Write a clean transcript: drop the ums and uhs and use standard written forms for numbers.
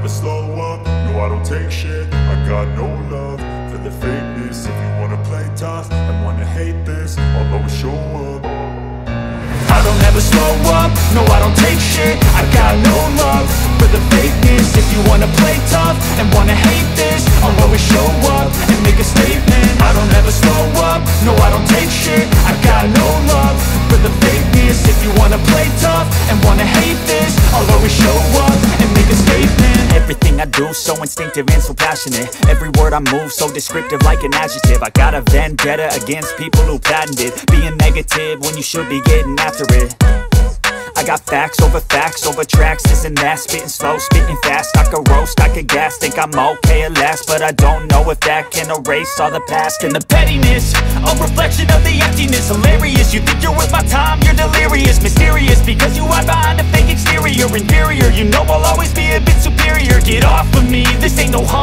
never slow up, no I don't take shit. I got no love for the fakeness. If you wanna play tough and wanna hate this, I'll always show up. I don't ever slow up, no I don't take shit. I got no love for the fakeness. If you wanna play tough and wanna hate this, I'll always show up and make a statement. I don't ever slow up, no I don't take shit. I got no love for the fakeness. If you wanna play tough and wanna hate this, I'll always show up and make a statement. Everything I do so instinctive and so passionate. Every word I move so descriptive like an adjective. I got a vendetta against people who patented being negative when you should be getting after it. I got facts over tracks, this and that. Spitting slow, spitting fast. I could roast, I could gas. Think I'm okay at last, but I don't know if that can erase all the past. And the pettiness, a reflection of the emptiness. Hilarious, you think you're worth my time, you're delirious. Mysterious, because you hide behind a fake exterior. Inferior, you know I'll always be a bit superior. Get off of me, this ain't no